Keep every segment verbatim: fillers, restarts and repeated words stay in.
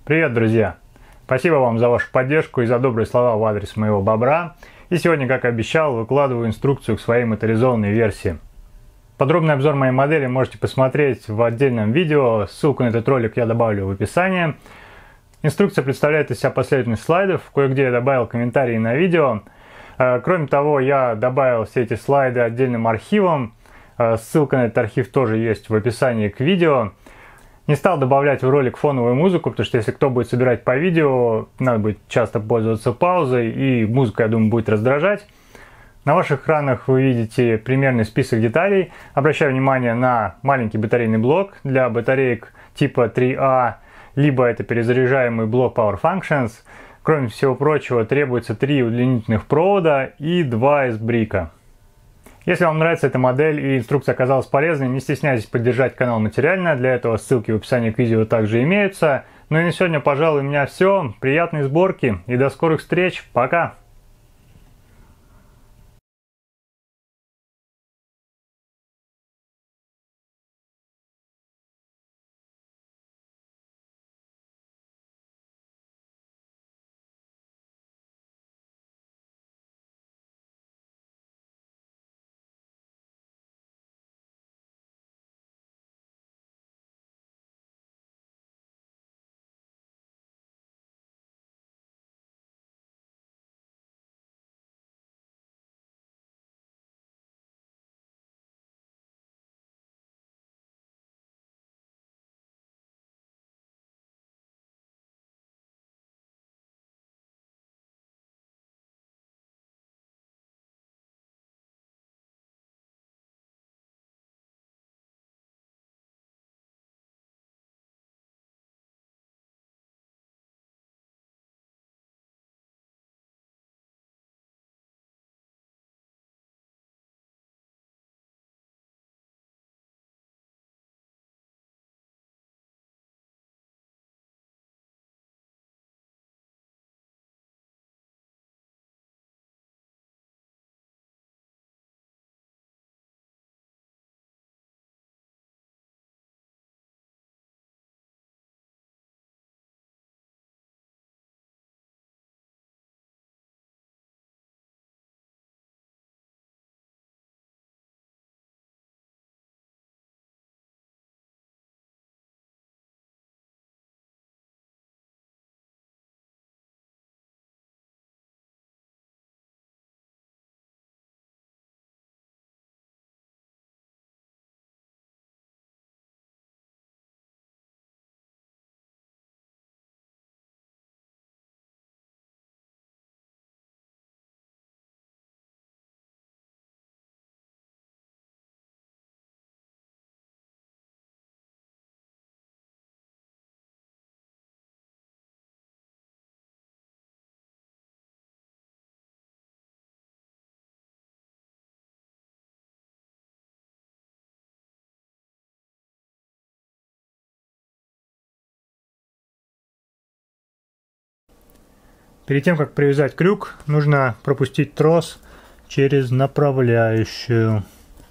Привет, друзья! Спасибо вам за вашу поддержку и за добрые слова в адрес моего бобра. И сегодня, как и обещал, выкладываю инструкцию к своей моторизованной версии. Подробный обзор моей модели можете посмотреть в отдельном видео. Ссылку на этот ролик я добавлю в описании. Инструкция представляет из себя последовательность слайдов. Кое-где я добавил комментарии на видео. Кроме того, я добавил все эти слайды отдельным архивом. Ссылка на этот архив тоже есть в описании к видео. Не стал добавлять в ролик фоновую музыку, потому что если кто будет собирать по видео, надо будет часто пользоваться паузой, и музыка, я думаю, будет раздражать. На ваших экранах вы видите примерный список деталей. Обращаю внимание на маленький батарейный блок для батареек типа три А, либо это перезаряжаемый блок Power Functions. Кроме всего прочего, требуется три удлинительных провода и два эс-брика. Если вам нравится эта модель и инструкция оказалась полезной, не стесняйтесь поддержать канал материально. Для этого ссылки в описании к видео также имеются. Ну и на сегодня, пожалуй, у меня все. Приятной сборки и до скорых встреч. Пока! Перед тем, как привязать крюк, нужно пропустить трос через направляющую.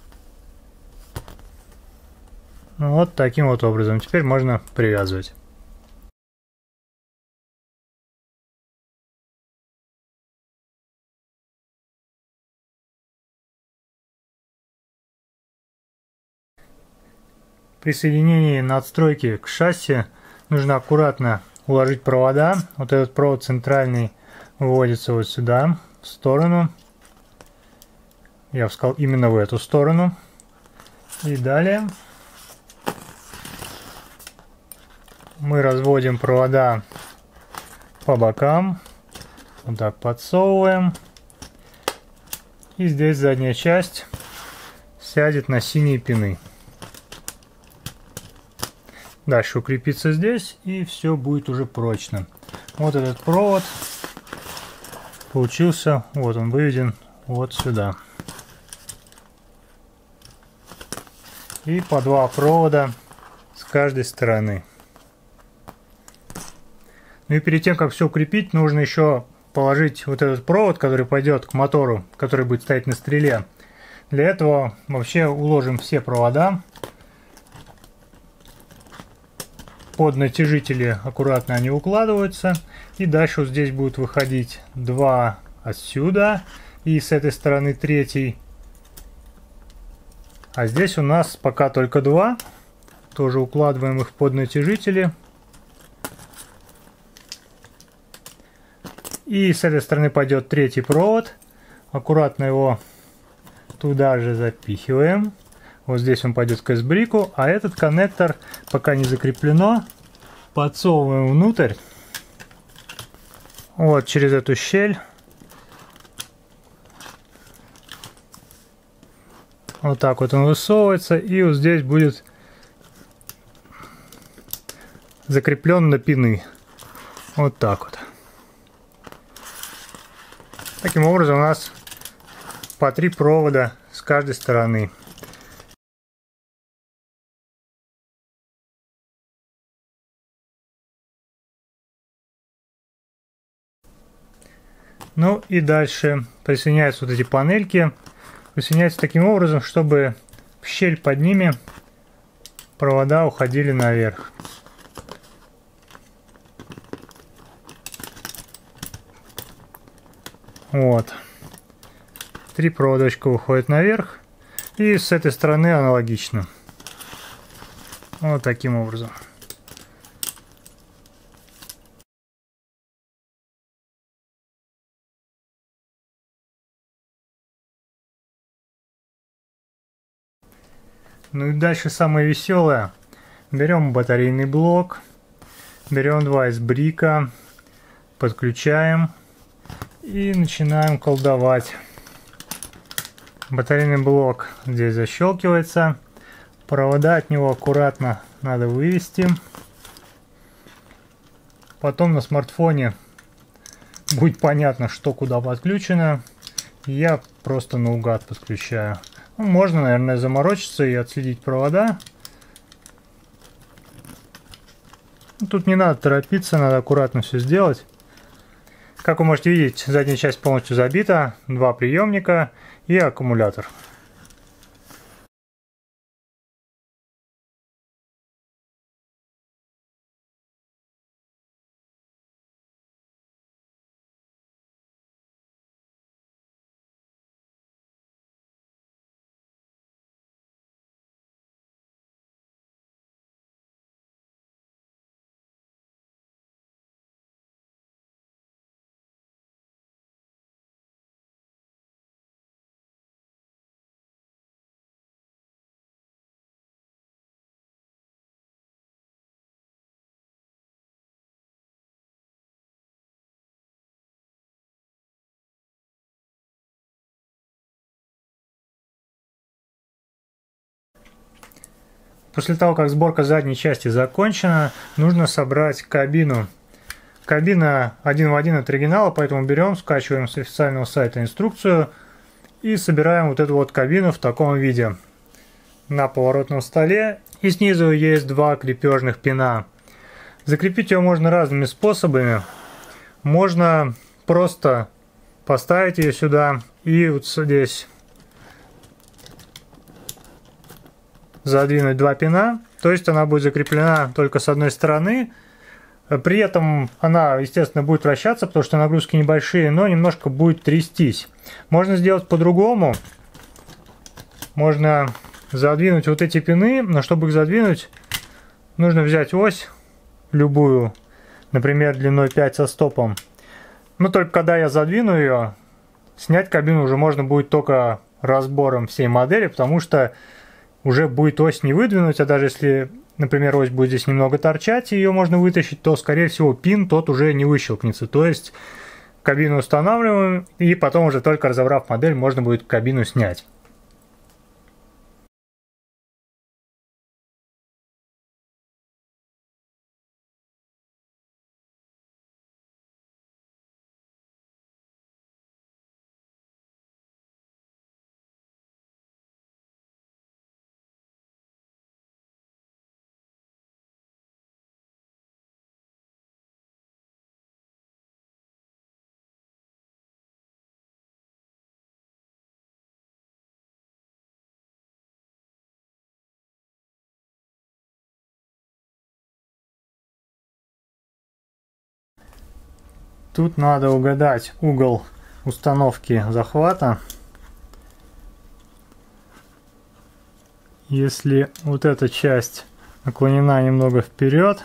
Вот таким вот образом. Теперь можно привязывать. При соединении надстройки к шасси нужно аккуратно уложить провода. Вот этот провод центральный выводится вот сюда, в сторону. Я бы сказал, именно в эту сторону. И далее мы разводим провода по бокам. Вот так подсовываем. И здесь задняя часть сядет на синие пины. Дальше укрепится здесь, и все будет уже прочно. Вот этот провод получился, вот он выведен вот сюда. И по два провода с каждой стороны. Ну и перед тем, как все укрепить, нужно еще положить вот этот провод, который пойдет к мотору, который будет стоять на стреле. Для этого вообще уложим все провода. под натяжители аккуратно они укладываются. И дальше вот здесь будет выходить два отсюда. И с этой стороны третий. А здесь у нас пока только два. Тоже укладываем их под натяжители. И с этой стороны пойдет третий провод. Аккуратно его туда же запихиваем. Вот здесь он пойдет к эс-брику, а этот коннектор, пока не закреплено, подсовываем внутрь. Вот через эту щель. Вот так вот он высовывается, и вот здесь будет закреплен на пины. Вот так вот. Таким образом у нас по три провода с каждой стороны. Ну и дальше присоединяются вот эти панельки. Присоединяются таким образом, чтобы в щель под ними провода уходили наверх. Вот. Три проводочка выходят наверх. И с этой стороны аналогично. Вот таким образом. Ну и дальше самое веселое. Берем батарейный блок, берем два эс-брика, подключаем и начинаем колдовать. Батарейный блок здесь защелкивается, провода от него аккуратно надо вывести. Потом на смартфоне будет понятно, что куда подключено. Я просто наугад подключаю. Ну, можно, наверное, заморочиться и отследить провода. Тут не надо торопиться, надо аккуратно все сделать. Как вы можете видеть, задняя часть полностью забита, два приемника и аккумулятор. После того, как сборка задней части закончена, нужно собрать кабину. Кабина один в один от оригинала, поэтому берем, скачиваем с официального сайта инструкцию и собираем вот эту вот кабину в таком виде. На поворотном столе, и снизу есть два крепежных пина. Закрепить ее можно разными способами. Можно просто поставить ее сюда и вот здесь задвинуть два пина, то есть она будет закреплена только с одной стороны. При этом она, естественно, будет вращаться, потому что нагрузки небольшие, но немножко будет трястись. Можно сделать по-другому. Можно задвинуть вот эти пины, но чтобы их задвинуть, нужно взять ось любую, например, длиной пять со стопом. Но только когда я задвину ее, снять кабину уже можно будет только разбором всей модели, потому что уже будет ось не выдвинуть, а даже если, например, ось будет здесь немного торчать, и ее можно вытащить, то, скорее всего, пин тот уже не выщелкнется. То есть кабину устанавливаем, и потом уже только разобрав модель, можно будет кабину снять. Тут надо угадать угол установки захвата. Если вот эта часть наклонена немного вперед,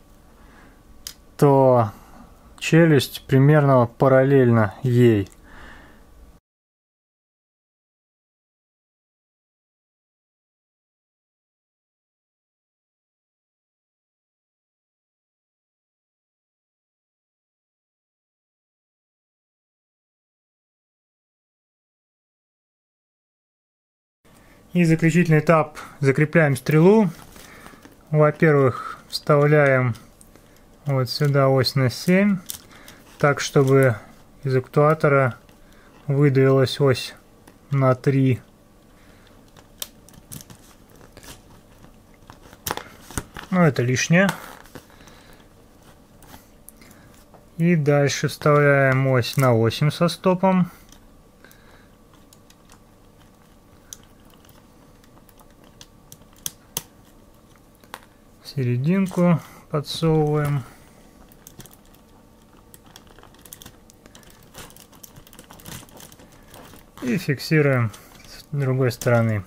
то челюсть примерно параллельно ей. И заключительный этап: закрепляем стрелу. Во-первых, вставляем вот сюда ось на семь, так чтобы из актуатора выдавилась ось на три. Ну, это лишнее. И дальше вставляем ось на восемь со стопом. Серединку подсовываем. И фиксируем с другой стороны.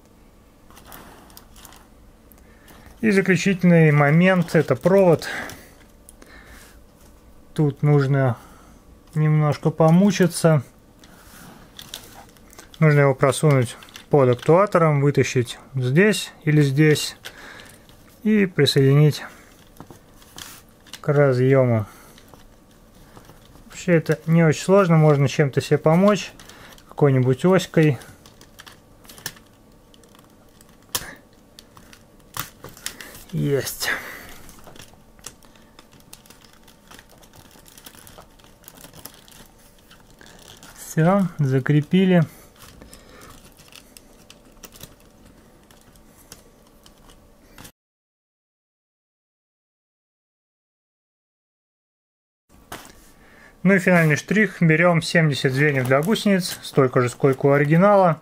И заключительный момент — это провод. Тут нужно немножко помучиться. Нужно его просунуть под актуатором, вытащить здесь или здесь и присоединить к разъему. Вообще это не очень сложно, можно чем-то себе помочь, какой-нибудь оськой. Есть. Все, закрепили. Ну и финальный штрих. Берем семьдесят звеньев для гусениц, столько же, сколько у оригинала.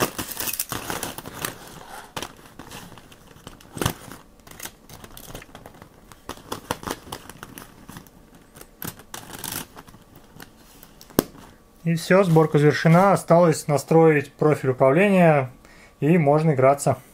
И все, сборка завершена. Осталось настроить профиль управления, и можно играться.